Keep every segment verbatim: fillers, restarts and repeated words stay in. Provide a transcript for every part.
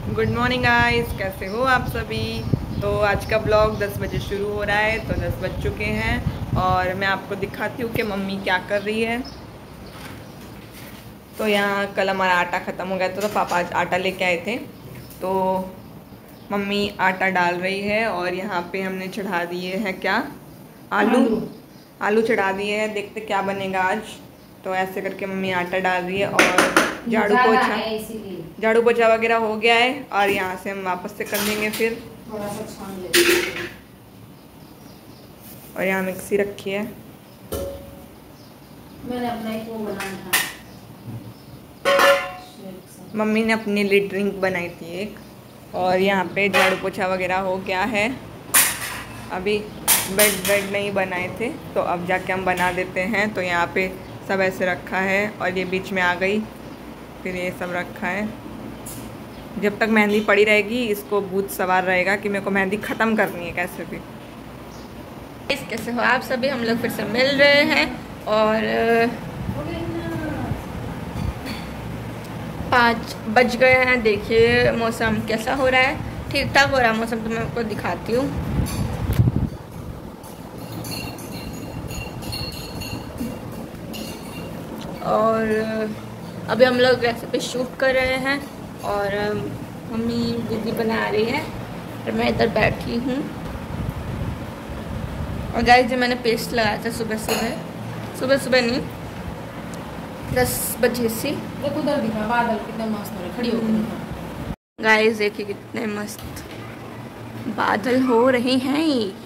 Good morning guys, कैसे हो आप सभी। तो आज का ब्लॉग दस बजे शुरू हो रहा है। तो दस बज चुके हैं और मैं आपको दिखाती हूँ कि मम्मी क्या कर रही है। तो यहाँ कल हमारा आटा ख़त्म हो गया था, तो पापा आज आटा लेके आए थे। तो मम्मी आटा डाल रही है और यहाँ पे हमने चढ़ा दिए हैं क्या, आलू आलू चढ़ा दिए हैं। देखते क्या बनेगा आज। तो ऐसे करके मम्मी आटा डाल रही है और झाड़ू पोछा झाड़ू पोछा वगैरह हो गया है। और यहाँ से हम वापस से कर देंगे फिर थोड़ा सा छान लेंगे। और यहाँ मिक्सी रखी है। मैंने अपना एक वो बनाया था, मम्मी ने अपने लिए ड्रिंक बनाई थी एक। और यहाँ पे झाड़ू पोछा वगैरह हो गया है। अभी बेड बेड नहीं बनाए थे, तो अब जाके हम बना देते हैं। तो यहाँ पे सब ऐसे रखा है और ये बीच में आ गई, फिर ये सब रखा है। जब तक मेहंदी पड़ी रहेगी इसको भूत सवार रहेगा कि मेरे को मेहंदी ख़त्म करनी है कैसे भी। इस कैसे हो आप सभी, हम लोग फिर से मिल रहे हैं। और पाँच बज गए हैं। देखिए मौसम कैसा हो रहा है, ठीक ठाक हो रहा है मौसम। तो मैं आपको दिखाती हूँ। और अभी हम लोग रेसिपी शूट कर रहे हैं और मम्मी दीदी बना रही है और मैं इधर बैठी हूँ। और गाइस जो मैंने पेस्ट लगाया था सुबह सुबह सुबह सुबह नहीं दस बजे से। देखो उधर दिखा बादल कितने मस्त हो रहे, खड़ी होकर दिखा। गाइस देखिए कितने मस्त बादल हो रहे हैं।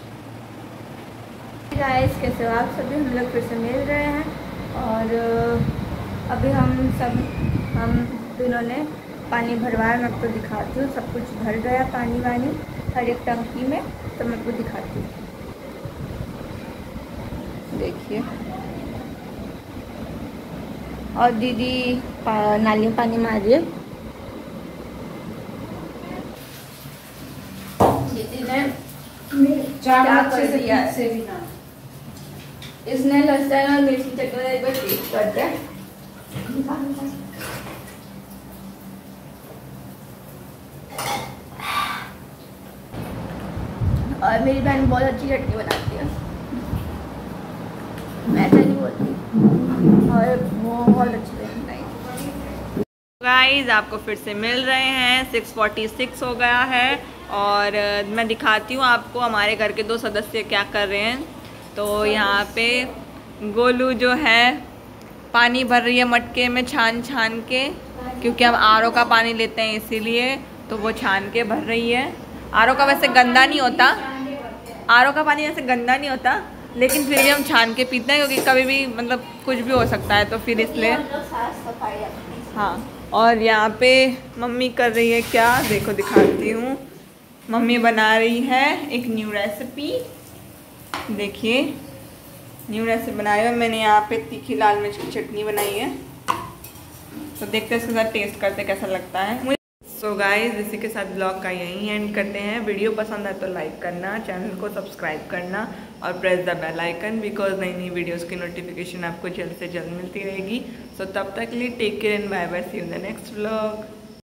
गाइस कैसे हो आप सभी, हम लोग फिर से मिल रहे हैं। और अभी हम सब हम दोनों ने पानी भरवाया। मैं आपको दिखाती हूँ, सब कुछ भर गया पानी वानी हर एक टंकी में। तो मैं आपको दिखाती हूँ, देखिए। और दीदी पा, नाली में पानी मार रही है। क्या कर दिया है इसने, लहसुन और मिर्ची चटनी एक बार टेस्ट कर दिया। और मेरी बहन बहुत अच्छी चटनी बनाती है, मैं ऐसा नहीं बोलती। और वो बहुत अच्छी बनाती है। गाइस आपको फिर से मिल रहे हैं। सिक्स फोर्टी सिक्स हो गया है और मैं दिखाती हूँ आपको हमारे घर के दो सदस्य क्या कर रहे हैं। तो यहाँ पे गोलू जो है पानी भर रही है मटके में छान छान के, क्योंकि हम आर ओ का पानी लेते हैं इसीलिए। तो वो छान के भर रही है। आर ओ का वैसे गंदा नहीं होता, आर ओ का पानी वैसे गंदा नहीं होता, लेकिन फिर भी हम छान के पीते हैं क्योंकि कभी भी मतलब कुछ भी हो सकता है, तो फिर इसलिए। हाँ, और यहाँ पे मम्मी कर रही है क्या, देखो दिखाती हूँ। मम्मी बना रही है एक न्यू रेसिपी। देखिए न्यू रेसिपी बनाई है मैंने। यहाँ पे तीखी लाल मिर्च की चटनी बनाई है। तो देखते हैं इसके साथ टेस्ट करते कैसा लगता है मुझे। सो गाइस इसी के साथ ब्लॉग का यहीं एंड करते हैं। वीडियो पसंद आए तो लाइक करना, चैनल को सब्सक्राइब करना और press the bell icon, because नई नई वीडियोस की नोटिफिकेशन आपको जल्द से जल्द मिलती रहेगी। सो तब तक के लिए take care and bye bye, see you in the next vlog.